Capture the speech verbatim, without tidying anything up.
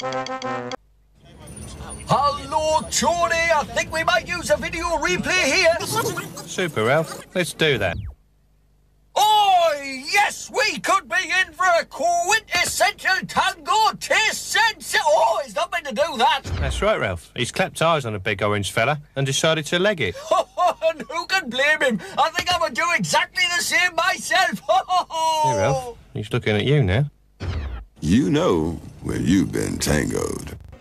Hello, Tony. I think we might use a video replay here. Super, Ralph. Let's do that. Oh, yes, we could be in for a quintessential tango taste sense. Oh, he's not meant to do that. That's right, Ralph. He's clapped eyes on a big orange fella and decided to leg it. And who can blame him? I think I would do exactly the same myself. Hey, Ralph. He's looking at you now. You know when you've been tangoed.